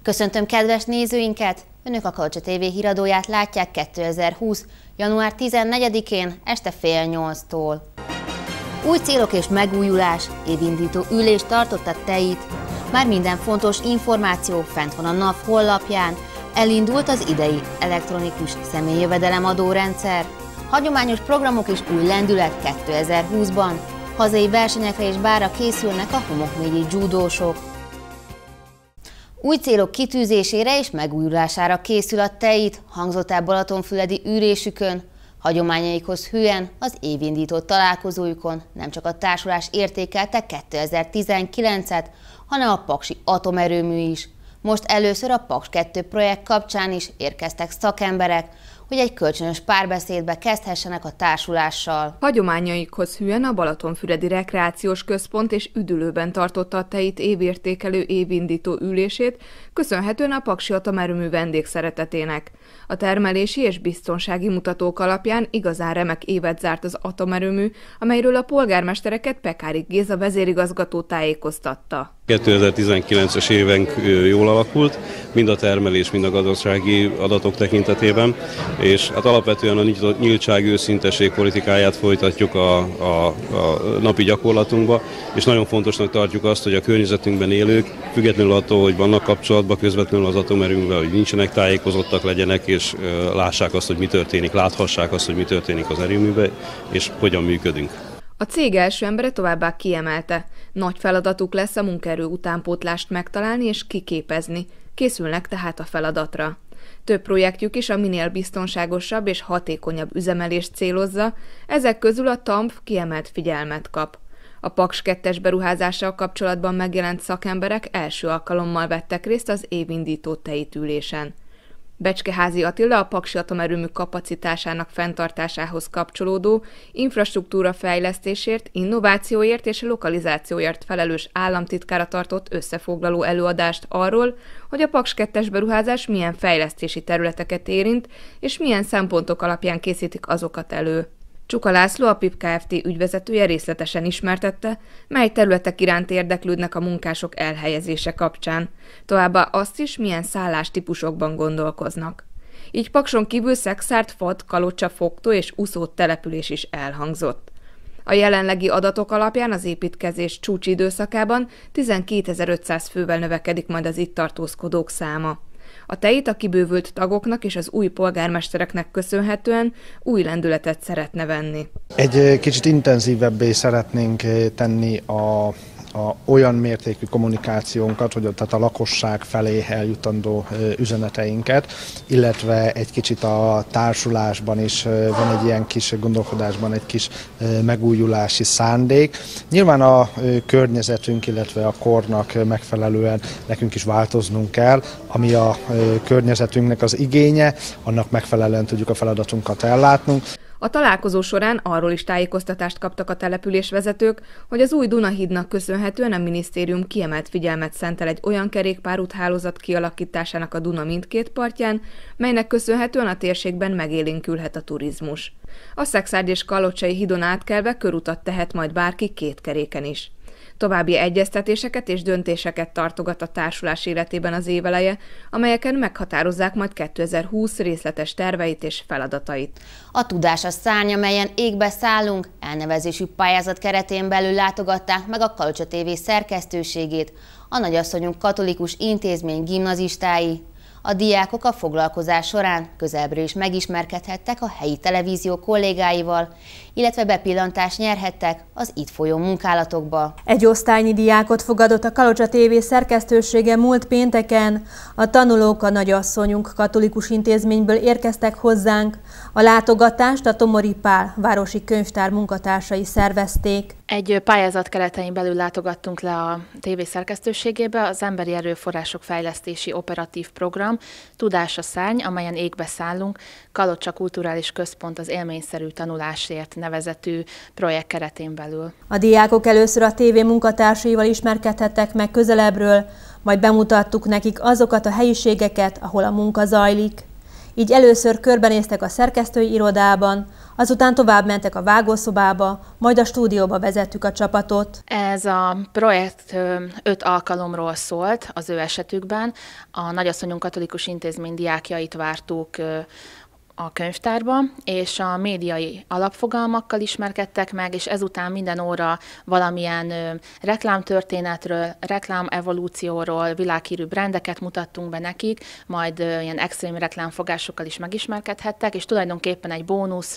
Köszöntöm kedves nézőinket! Önök a Kalocsa TV híradóját látják 2020. január 14-én este fél 8-tól. Új célok és megújulás, évindító ülést tartott a TEIT. Már minden fontos információ fent van a NAV honlapján. Elindult az idei elektronikus személyjövedelemadórendszer. Hagyományos programok és új lendület 2020-ban. Hazai versenyekre és bárra készülnek a homokmégyi dzsúdósok. Új célok kitűzésére és megújulására készül a TEIT, hangzott el balatonfüredi ülésükön. Hagyományaikhoz hűen az évindító találkozójukon nem csak a társulás értékelte 2019-et, hanem a paksi atomerőmű is. Most először a Paks 2 projekt kapcsán is érkeztek szakemberek, hogy egy kölcsönös párbeszédbe kezdhessenek a társulással. Hagyományaikhoz hűen a Balatonfüredi Rekreációs Központ és üdülőben tartotta a TEIT évértékelő évindító ülését, köszönhetően a paksi atomerőmű vendégszeretetének. A termelési és biztonsági mutatók alapján igazán remek évet zárt az atomerőmű, amelyről a polgármestereket Pekárik Géza vezérigazgató tájékoztatta. 2019-es évenk jól alakult, mind a termelés, mind a gazdasági adatok tekintetében, és hát alapvetően a nyíltság, őszintesség politikáját folytatjuk a napi gyakorlatunkba, és nagyon fontosnak tartjuk azt, hogy a környezetünkben élők, függetlenül attól, hogy vannak kapcsolatban közvetlenül az atomerőművel, hogy nincsenek, tájékozottak legyenek, és lássák azt, hogy mi történik, láthassák azt, hogy mi történik az erőműben, és hogyan működünk. A cég első embere továbbá kiemelte, nagy feladatuk lesz a munkaerő utánpótlást megtalálni és kiképezni. Készülnek tehát a feladatra. Több projektjük is a minél biztonságosabb és hatékonyabb üzemelést célozza, ezek közül a TAMF kiemelt figyelmet kap. A Paks 2-es beruházással kapcsolatban megjelent szakemberek első alkalommal vettek részt az évindító TEIT ülésen. Becskeházi Attila a paksi atomerőmű kapacitásának fenntartásához kapcsolódó infrastruktúra fejlesztésért, innovációért és lokalizációért felelős államtitkára tartott összefoglaló előadást arról, hogy a Paks 2-es beruházás milyen fejlesztési területeket érint, és milyen szempontok alapján készítik azokat elő. Csuka László, a PIP Kft. Ügyvezetője részletesen ismertette, mely területek iránt érdeklődnek a munkások elhelyezése kapcsán. Továbbá azt is, milyen szállástípusokban gondolkoznak. Így Pakson kívül Szexárd, Fad, Kalocsa, Fogtó és Uszód település is elhangzott. A jelenlegi adatok alapján az építkezés csúcsidőszakában 12.500 fővel növekedik majd az itt tartózkodók száma. A TEIT a kibővült tagoknak és az új polgármestereknek köszönhetően új lendületet szeretne venni. Egy kicsit intenzívebbé szeretnénk tenni olyan mértékű kommunikációnkat, hogy tehát a lakosság felé eljutandó üzeneteinket, illetve egy kicsit a társulásban is van egy ilyen kis gondolkodásban egy kis megújulási szándék. Nyilván a környezetünk, illetve a kornak megfelelően nekünk is változnunk kell, ami a környezetünknek az igénye, annak megfelelően tudjuk a feladatunkat ellátnunk. A találkozó során arról is tájékoztatást kaptak a településvezetők, hogy az új Dunahídnak köszönhetően a minisztérium kiemelt figyelmet szentel egy olyan kerékpárúthálózat kialakításának a Duna mindkét partján, melynek köszönhetően a térségben megélénkülhet a turizmus. A Szexárd és Kalocsai hídon átkelve körutat tehet majd bárki két keréken is. További egyeztetéseket és döntéseket tartogat a társulás életében az éveleje, amelyeken meghatározzák majd 2020 részletes terveit és feladatait. A Tudás a szárny, amelyen égbe szállunk, elnevezésű pályázat keretén belül látogatták meg a Kalocsa TV szerkesztőségét a Nagyasszonyunk Katolikus Intézmény gimnazistái. A diákok a foglalkozás során közelbről is megismerkedhettek a helyi televízió kollégáival, illetve bepillantást nyerhettek az itt folyó munkálatokba. Egy osztálynyi diákot fogadott a Kalocsa TV szerkesztősége múlt pénteken. A tanulók a Nagyasszonyunk Katolikus Intézményből érkeztek hozzánk. A látogatást a Tomori Pál városi könyvtár munkatársai szervezték. Egy pályázat keretein belül látogattunk le a TV szerkesztőségébe, az Emberi Erőforrások Fejlesztési Operatív Program, Tudás a szárny, amelyen égbe szállunk, Kalocsa Kulturális Központ az élményszerű tanulásért nevezetű projekt keretén belül. A diákok először a TV munkatársaival ismerkedhettek meg közelebbről, majd bemutattuk nekik azokat a helyiségeket, ahol a munka zajlik. Így először körbenéztek a szerkesztői irodában, azután tovább mentek a vágószobába, majd a stúdióba vezettük a csapatot. Ez a projekt 5 alkalomról szólt az ő esetükben. A Nagyasszonyunk Katolikus Intézmény diákjait vártuk a könyvtárba, és a médiai alapfogalmakkal ismerkedtek meg, és ezután minden óra valamilyen reklámtörténetről, reklámevolúcióról, világhírű brandeket mutattunk be nekik, majd ilyen extrém reklámfogásokkal is megismerkedhettek, és tulajdonképpen egy bónusz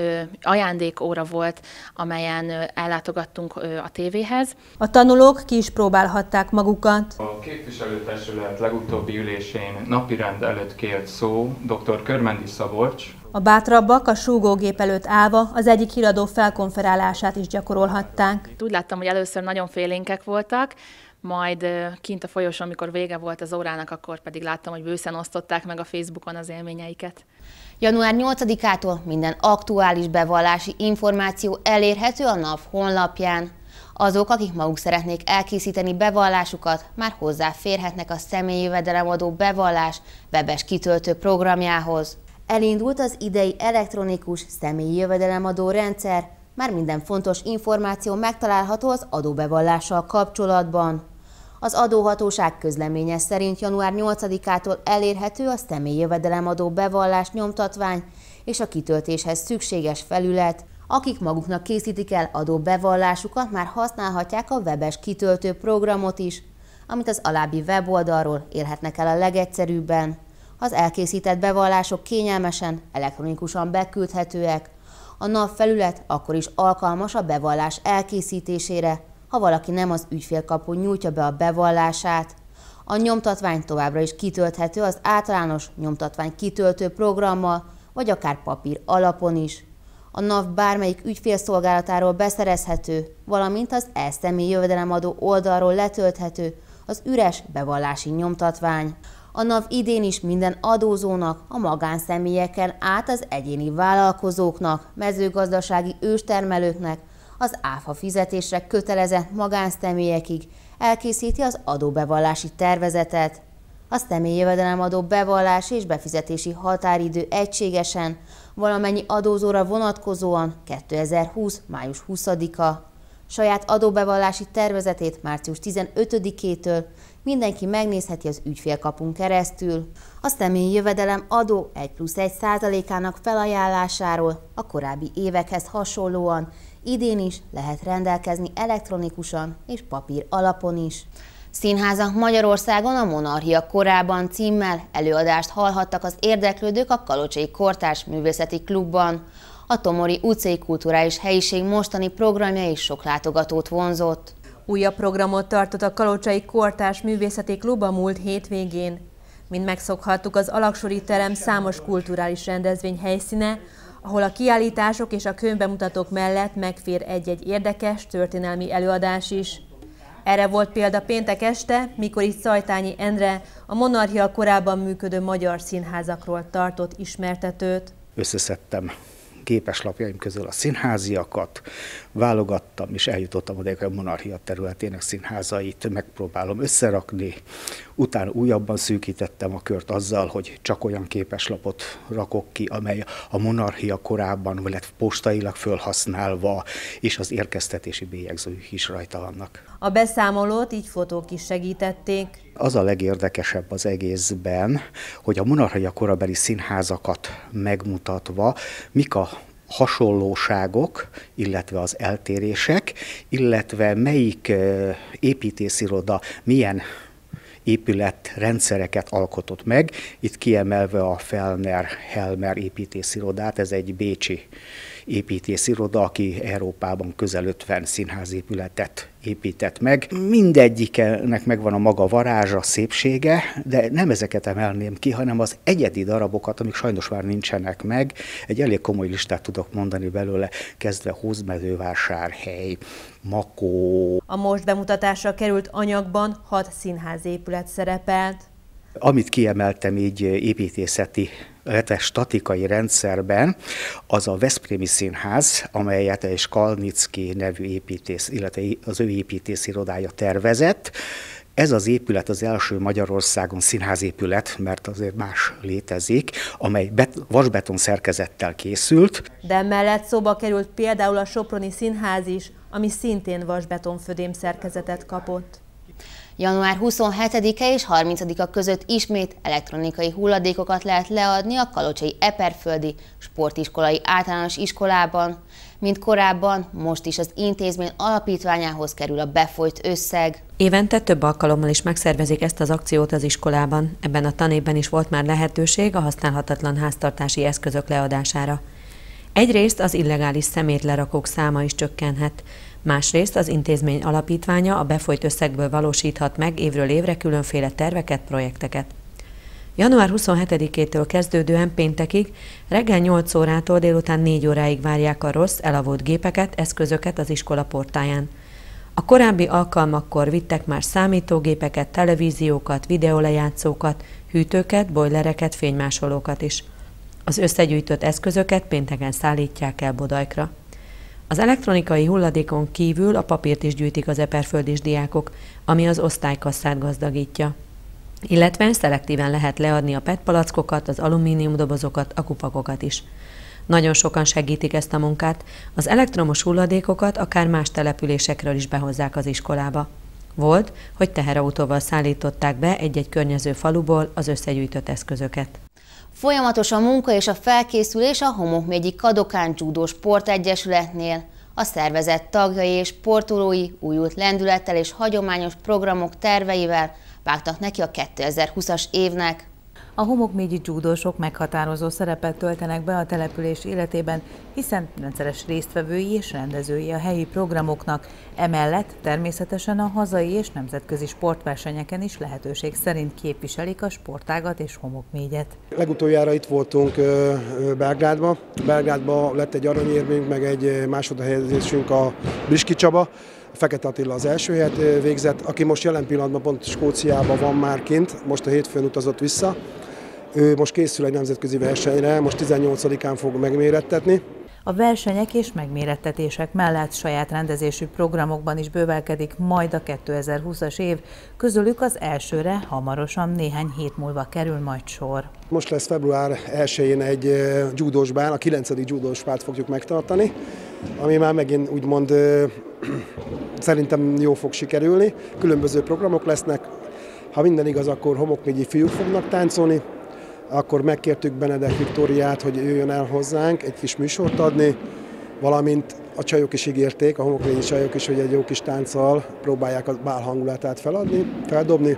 ajándékóra volt, amelyen ellátogattunk a tévéhez. A tanulók ki is próbálhatták magukat. A képviselőtestület legutóbbi ülésén napirend előtt kért szó dr. Körmendi Szabolcs. A bátrabbak a súgógép előtt állva az egyik híradó felkonferálását is gyakorolhatták. Úgy láttam, hogy először nagyon félénkek voltak, majd kint a folyosón, amikor vége volt az órának, akkor pedig láttam, hogy bőszen osztották meg a Facebookon az élményeiket. Január 8-ától minden aktuális bevallási információ elérhető a NAV honlapján. Azok, akik maguk szeretnék elkészíteni bevallásukat, már hozzáférhetnek a személyi jövedelemadó bevallás webes kitöltő programjához. Elindult az idei elektronikus személyi jövedelemadó rendszer, már minden fontos információ megtalálható az adóbevallással kapcsolatban. Az adóhatóság közleménye szerint január 8-ától elérhető a személyi jövedelemadó bevallás nyomtatvány és a kitöltéshez szükséges felület. Akik maguknak készítik el adóbevallásukat, már használhatják a webes kitöltő programot is, amit az alábbi weboldalról érhetnek el a legegyszerűbben. Az elkészített bevallások kényelmesen, elektronikusan beküldhetőek. A NAV felület akkor is alkalmas a bevallás elkészítésére, ha valaki nem az ügyfélkapun nyújtja be a bevallását. A nyomtatvány továbbra is kitölthető az általános nyomtatvány kitöltő programmal, vagy akár papír alapon is. A NAV bármelyik ügyfélszolgálatáról beszerezhető, valamint az e-személyi jövedelemadó oldalról letölthető az üres bevallási nyomtatvány. A NAV idén is minden adózónak, a magánszemélyeken át az egyéni vállalkozóknak, mezőgazdasági őstermelőknek, az áfa fizetésre kötelezett magánszemélyekig elkészíti az adóbevallási tervezetet. A személyi jövedelemadó bevallás és befizetési határidő egységesen valamennyi adózóra vonatkozóan 2020. május 20-a. Saját adóbevallási tervezetét március 15-től mindenki megnézheti az ügyfélkapun keresztül. A személyi jövedelem adó 1+1%-ának felajánlásáról a korábbi évekhez hasonlóan idén is lehet rendelkezni elektronikusan és papír alapon is. Színházak Magyarországon a Monarchia korában címmel előadást hallhattak az érdeklődők a Kalocsai Kortárs Művészeti Klubban. A Tomori utcai kulturális helyiség mostani programja is sok látogatót vonzott. Újabb programot tartott a Kalocsai Kortárs Művészeti Klub a múlt hétvégén. Mint megszokhattuk, az Alaksori terem számos kulturális rendezvény helyszíne, ahol a kiállítások és a könyvbemutatók mellett megfér egy-egy érdekes történelmi előadás is. Erre volt példa péntek este, mikor itt Szajtányi Endre a Monarchia korában működő magyar színházakról tartott ismertetőt. Összeszedtem képeslapjaim közül a színháziakat, válogattam és eljutottam oda, hogy a Monarchia területének színházait megpróbálom összerakni. Utána újabban szűkítettem a kört azzal, hogy csak olyan képeslapot rakok ki, amely a Monarchia korában lett postailag felhasználva, és az érkeztetési bélyegzők is rajta vannak. A beszámolót így fotók is segítették. Az a legérdekesebb az egészben, hogy a Monarchia korabeli színházakat megmutatva, mik a hasonlóságok, illetve az eltérések, illetve melyik építésziroda milyen épületrendszereket alkotott meg. Itt kiemelve a Fellner-Helmer építészirodát, ez egy bécsi építésziroda, aki Európában közel 50 színházépületet épített meg. Mindegyiknek megvan a maga varázsa, szépsége, de nem ezeket emelném ki, hanem az egyedi darabokat, amik sajnos már nincsenek meg. Egy elég komoly listát tudok mondani belőle, kezdve Hódmezővásárhely, Makó. A most bemutatásra került anyagban 6 színházépület szerepelt. Amit kiemeltem így építészeti, illetve statikai rendszerben, az a Veszprémi Színház, amelyet egy Skalnicki nevű építész, illetve az ő építészirodája tervezett. Ez az épület az első Magyarországon színházépület, mert azért más létezik, amely vasbeton szerkezettel készült. De emellett szóba került például a Soproni Színház is, ami szintén vasbetonfödém szerkezetet kapott. Január 27-e és 30-a között ismét elektronikai hulladékokat lehet leadni a kalocsai Eperföldi Sportiskolai Általános Iskolában. Mint korábban, most is az intézmény alapítványához kerül a befolyt összeg. Évente több alkalommal is megszervezik ezt az akciót az iskolában. Ebben a tanévben is volt már lehetőség a használhatatlan háztartási eszközök leadására. Egyrészt az illegális szemétlerakók száma is csökkenhet, másrészt az intézmény alapítványa a befolyt összegből valósíthat meg évről évre különféle terveket, projekteket. Január 27-től kezdődően péntekig reggel 8 órától délután 4 óráig várják a rossz, elavult gépeket, eszközöket az iskola portáján. A korábbi alkalmakkor vittek már számítógépeket, televíziókat, videólejátszókat, hűtőket, bojlereket, fénymásolókat is. Az összegyűjtött eszközöket pénteken szállítják el Bodajkra. Az elektronikai hulladékon kívül a papírt is gyűjtik az eperföldis diákok, ami az osztálykasszát gazdagítja. Illetve szelektíven lehet leadni a PET palackokat, az alumíniumdobozokat, a kupakokat is. Nagyon sokan segítik ezt a munkát, az elektromos hulladékokat akár más településekről is behozzák az iskolába. Volt, hogy teherautóval szállították be egy-egy környező faluból az összegyűjtött eszközöket. Folyamatos a munka és a felkészülés a Homokmégyi Kadokán Judo Sportegyesületnél. A szervezet tagjai és sportolói újult lendülettel és hagyományos programok terveivel vágtak neki a 2020-as évnek. A homokmégyi judósok meghatározó szerepet töltenek be a település életében, hiszen rendszeres résztvevői és rendezői a helyi programoknak, emellett természetesen a hazai és nemzetközi sportversenyeken is lehetőség szerint képviselik a sportágat és Homokmégyet. Legutoljára itt voltunk Belgrádban. Belgrádban lett egy aranyérmünk, meg egy másodhelyezésünk a Briski Csaba. A Fekete Attila az első helyet végzett, aki most jelen pillanatban pont Skóciában van már kint, most a hétfőn utazott vissza. Ő most készül egy nemzetközi versenyre, most 18-án fog megmérettetni. A versenyek és megmérettetések mellett saját rendezésű programokban is bővelkedik majd a 2020-as év, közülük az elsőre hamarosan néhány hét múlva kerül majd sor. Most lesz február 1-én egy judósbál, a 9. judósbált fogjuk megtartani, ami már megint úgymond szerintem jó fog sikerülni. Különböző programok lesznek, ha minden igaz, akkor homokmégyi fiúk fognak táncolni, akkor megkértük Benedek Viktóriát, hogy jöjjön el hozzánk egy kis műsort adni, valamint a csajok is ígérték, a homokmégyi csajok is, hogy egy jó kis tánccal próbálják a bál hangulatát feldobni,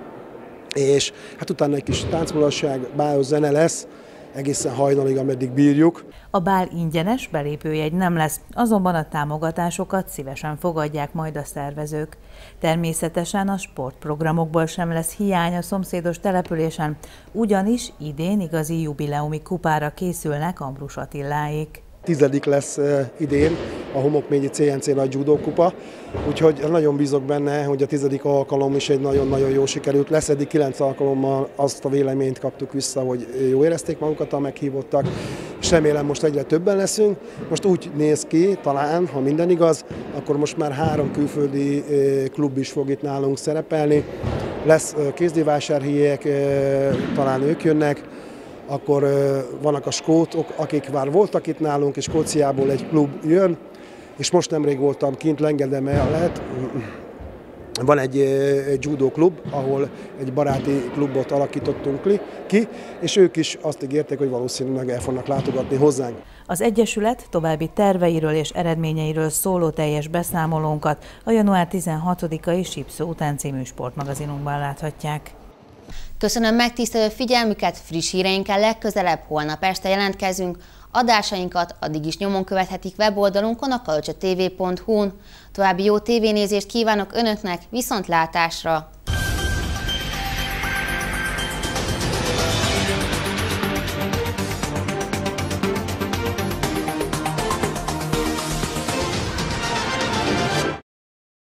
és hát utána egy kis táncmulatság, bálos zene lesz, egészen hajnalig, ameddig bírjuk. A bál ingyenes, belépőjegy nem lesz, azonban a támogatásokat szívesen fogadják majd a szervezők. Természetesen a sportprogramokból sem lesz hiány a szomszédos településen, ugyanis idén igazi jubileumi kupára készülnek Ambrus Attiláék. 10. lesz idén a Homokmégyi CNC nagy judó kupa, úgyhogy nagyon bízok benne, hogy a 10. alkalom is egy nagyon-nagyon jó sikerült lesz. Eddig 9 alkalommal azt a véleményt kaptuk vissza, hogy jó érezték magukat a meghívottak, és remélem most egyre többen leszünk. Most úgy néz ki, talán, ha minden igaz, akkor most már 3 külföldi klub is fog itt nálunk szerepelni. Lesz kézdivásárhelyiek, talán ők jönnek, akkor vannak a skótok, akik már voltak itt nálunk, és Skóciából egy klub jön, és most nemrég voltam kint Lengede mellett. Van egy judo klub, ahol egy baráti klubot alakítottunk ki, és ők is azt ígérték, hogy valószínűleg el fognak látogatni hozzánk. Az Egyesület további terveiről és eredményeiről szóló teljes beszámolónkat a január 16-ai Sípszó után című sportmagazinunkban láthatják. Köszönöm megtisztelő figyelmüket, friss híreinkkel legközelebb holnap este jelentkezünk. Adásainkat addig is nyomon követhetik weboldalunkon, a kalocsatv.hu-n. További jó tévénézést kívánok Önöknek, viszontlátásra!